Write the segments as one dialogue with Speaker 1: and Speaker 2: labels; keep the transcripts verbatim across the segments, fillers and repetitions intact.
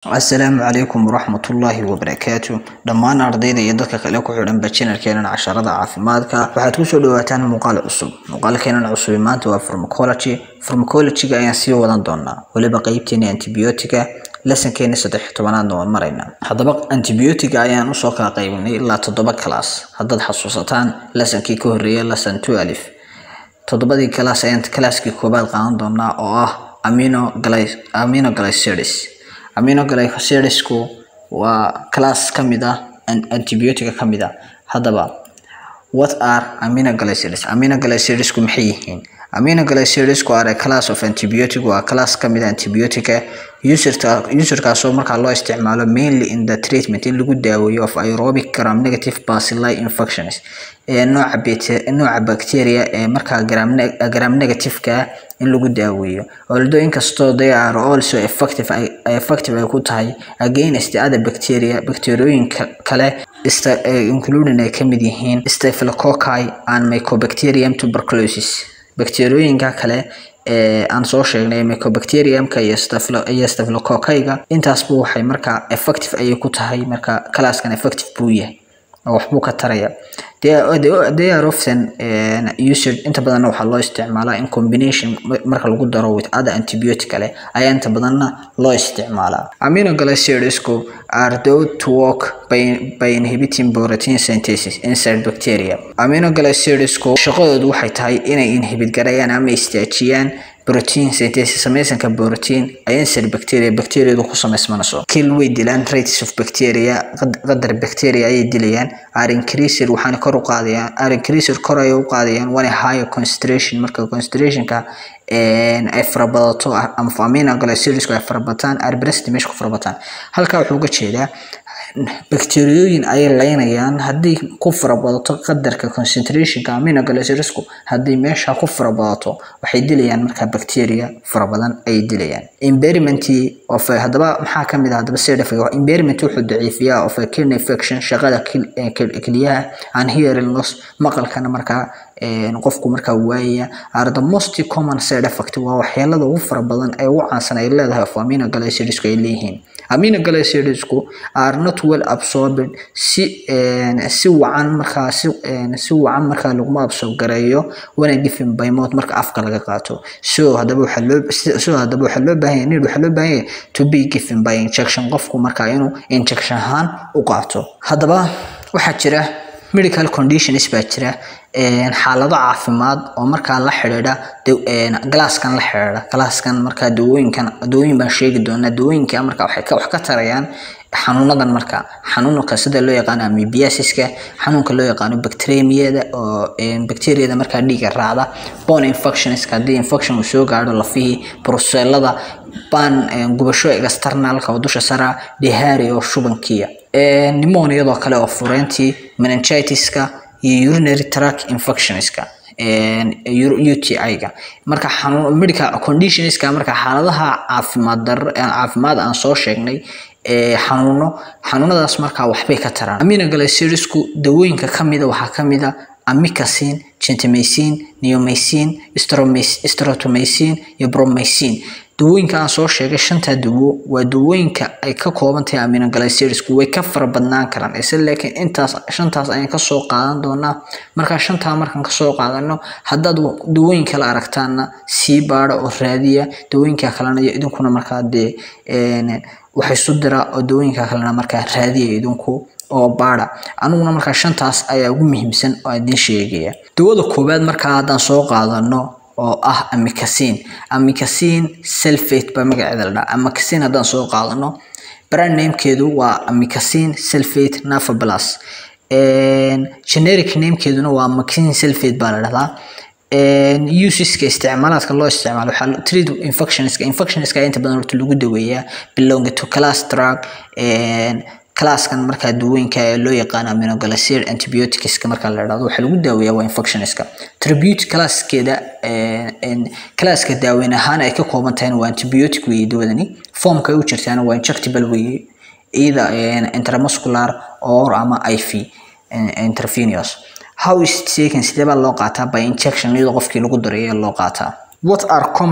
Speaker 1: السلام عليكم ورحمة الله وبركاته. دمان أرضينا يدك كلامك عن بتشينر كنا عشرة عافمادك وحتوصل لوقتان مقال عصب مقال كنا عصب ما أنت وفارماكولوجي فارماكولوجي جاي يصير ودان دونا ولا بقيتني أنتيبيوتيكا لسن كنا ستح طبعا دوما مرينا هذا بق أنتيبيوتيكا أيان وصاق قيمني إلا تضبط كلاس هذا الحصوصتان لسن كي كوريا لسن تو ألف تضبط كلاس أنت كلاس كي كوبال قان دونا أو آه أمينو جلايس أمينو جلايسيدز Aminoglycosides ku waa class kamida antibiotic kamida hadaba what are aminoglycosides aminoglycosides ku maxay yihiin aminoglycosides ku are a class of antibiotic waa class kamida antibiotic user user ka soo marka loo isticmaalo mainly in the treatment in lagu daaweeyo of aerobic gram negative bacilli infections ee nooca nooca bacteria ee marka gram gram negative ka in lagu daaweeyo although inkastoo they are also effective effective ay ku tahay against the other bacteria bacteriyooyinka kale including ay kamid yihiin Staphylococcus and Mycobacterium tuberculosis bacteriyooyinka kale ee aan soo sheegnay Mycobacterium ka iyo Staphylococcus intaas buu waxay marka effective ay ku tahay marka classkan effective buu yahay wax buu ka taraya they are, they are often uh, used inta badan waxa loo isticmaalaa in combination marka lagu daro with other antibiotic kale ayaa inta badan loo isticmaalaa aminoglycosides are thought to work by, by inhibiting protein synthesis inside bacteria aminoglycosides shaqadoodu waxay tahay inay inhibit garayaan ama istaajiyaan protein synthesis samaysanka protein ay inside bacteria bacteria ku samaysmanayso kill way dilaan rates of bacteria qadar bacteria ay dilayaan are increased waxaan kor u qaadayaan are increased kor ay u qaadayaan one higher concentration marka concentration ka een ay farabadato ama aminoglycosides ay farabataan are breast mesh ku farabataan halka wuxuu uga jeedaa bacteriyooyin ay leynayaan hadii ku farabadato qadarka concentration ka aminoglycosides hadii meesha ku farabadato waxay dilayaan marka bacteria farabadan ay dilayaan impairment of hadaba maxaa kamid ah hadaba side effect impairment wuxuu daciifiyaa of kidney infection shaqada kaliyaha and hearing loss maqalkana marka een qofku marka waaya are the most common side effect waa waxyeelada ugu farabadan ay u caansan ay leedahay aminoglycosides ay leeyihiin aminoglycosides are not well absorbed si si wacan marka si si wacan marka lagu absorb gareeyo wana given by mouth marka afka laga qaato so hadaba waxa loo so hadaba waxa loo baahan yahay waxa loo baahan yahay to be given by injection qofku marka inuu injection ahaan u qaato hadaba waxa jira medical conditions baa jira een xaalado caafimaad oo marka la xiriira een glasskan la xiriira glasskan marka dawooyinkan dawooyin baan sheegi doonaa dawooyinka marka waxay ka wax ka tarayaan xanuunadan marka xanuunka sida loo yaqaan amoebiasiska xanuunka loo yaqaan bacteriumyada oo een bacteriyada marka dhiiga raacda bone infections hadii infection uu soo gaaro lafihi brucellada ban gubasho external ka dusha sara diarrhea oo shubankiya ee pneumonia kale oo fureenti meningitis-ka iyo urinary tract infections-ka een U T I-ga marka xanuun medical conditions-ka marka xaaladaha caafimaad darro caafimaad aan soo sheegnay ee xanuuno xanuunadaas marka waxbay ka taraan aminoglycosides dawooyinka kamida waxa kamida amikacin gentamicin neomycin streptomycin iyo bromycin dawooyinka aan soo sheegay shanta dawo waa dawooyinka ay ka kooban tahay aminoglycosides way ka farabadnaan karaan isla laakiin intaas shantaas ayaan ka soo qaadan doonaa marka shanta markan ka soo qaadano haddaad dawooyinka la aragtaana si baara oo raadiya dawooyinka kalena idinkuna marka de een waxay soo diraa oo dawooyinka kalena marka raadiya idinku oo baara anuguna marka shantaas ayaa ugu muhiimsan oo aan idin sheegaya dawada koobaad marka hadaan soo qaadano oo ah amikacin amikacin sulfate ba magaceeda la amikacin hadaan soo qaadano brand name keedu waa amikacin sulfate nafa plus een generic name keeduna waa amikacin sulfate ba la dhahaa een uses-ka isticmaalaadka loo isticmaalo waxa treat infections infections ka inta badan horta lagu daweeyaa belong to class drug een classkan marka dawooyinka loo yaqaan aminoglycoside antibiotics marka la yiraahdo waxa lagu daaweeyaa waa infectionska tribute classkeeda een classka daaweyn ahaan ay ka kooban tahay waa antibiotic weey dawadani formka ay u jirtaan waa injectable weey either intramuscular or ama I V intravenous how is it taken sidee baa loo qaataa by injection iyadoo qofkii lagu dareeyo loo qaataa what are common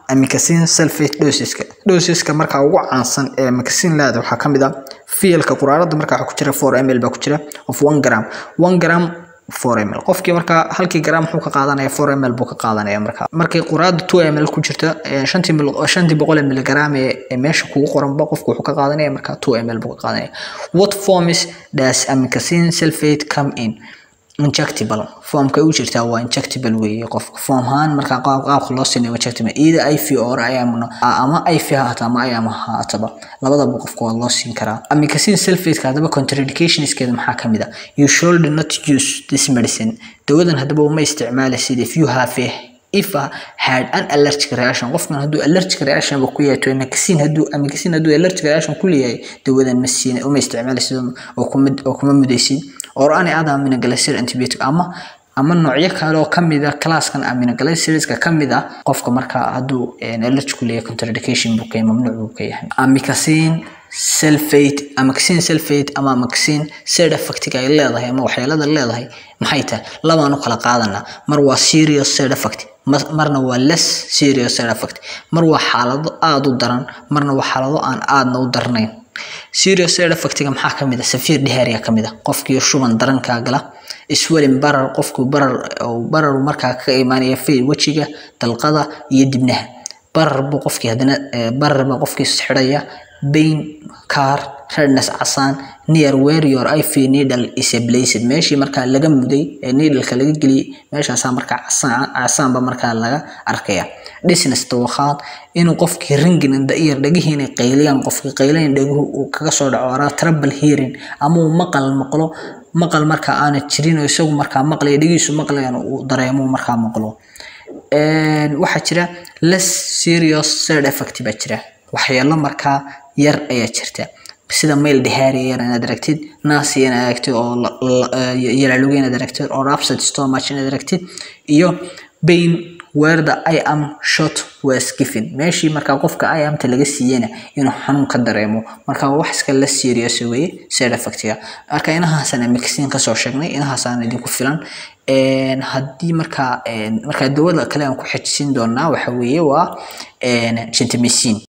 Speaker 1: amikacin sulfate dosiska dosiska marka ugu caansan ee amikacin laada waxa kamid ah fiilka quraarada marka waxa ku jira four milliliters ba ku jira of one gram one gram four milliliters qofkii marka halkii gram wuxuu ka qaadanaya four milliliters buu ka qaadanaya marka markay quraarada two milliliters ku jirta five boqol milligram ee meesha kugu qoran ba qofku wuxuu ka qaadanaya marka two milliliters buu ka qaadanaya what forms does amikacin sulfate come in injectable form ka uu jirta waa injectable weeye qofka form haan marka qaab qaab loo sameeyo injectable ida I V or I am ama I V hata ama I am hataba labadaba qofka waa loo siin karaa amikacin sulfate ka hadaba contraindications keeda maxaa kamid ah you should not use this medicine dawadan hadaba uma isticmaalaysid if you have a if I had an allergic reaction qofkan haduu allergic reaction ku yeeto amikacin haduu amikacin haduu allergic reaction ku leeyahay dawadan ma siin uma isticmaalaysid oo kuma oo kuma mudaysid or ani ada aminoglycoside antibiotic ama ama noocyo kale oo kamid ah classkan aminoglycosides ka kamid ah qofka marka haduu allergic ku leeyahay contraindication buu ka mamnuuc buu ka yahay amikacin sulfate amikacin sulfate ama amikacin side effect ay leedahay ama waxyeelada leedahay maxay tahay labaan u kala qaadana mar waa serious side effect marna waa less serious side effect mar waa xaalado aad u daran marna waa xaalado aan aadna u darnayn serious side effect ga maxaa kamid ah severe diarrhea kamid ah qofkii shuban daran ka gala iswelin barar qofku barar oo barar marka ka iimaanaya fay wajiga dalqada iyo dibnaha barar buu qofkii hadana barar baa qofkii xidhaya pain car redness casan near where your I V needle is placed meeshii marka laga muday ee needle ka laga galiyay meeshaas marka casan casan ba marka laga arkaya dizziness tawakhaad inuu qofkii ringin inda ear dhagihiina qayliyaan qofkii qaylayn dhaguhu uu kaga soo dhaco ara trouble hearing ama uu maqal maqlo maqal marka aan jirin isagu marka maqlay dhagiisu maqlayaan uu dareemo marka maqlo een waxa jira less serious side effect ba jira waxyaalo marka yar ayaa jirta sida meel diarrhea inaad aragtid naasi inaad aragtid oo yalaalugeen inaad aragtid oo upset stomach inaad aragtid iyo pain where the I am shot was given meeshii marka qofka I am ta laga siiyana inuu xanuun ka dareemo marka wax iska la serious weeye side effect ga marka inahaasana amikacin ka soo sheegnay inahaasana idinku filan een hadii marka een marka dawada kale aan ku xijisiin doonaa waxa weeye waa een gentamicin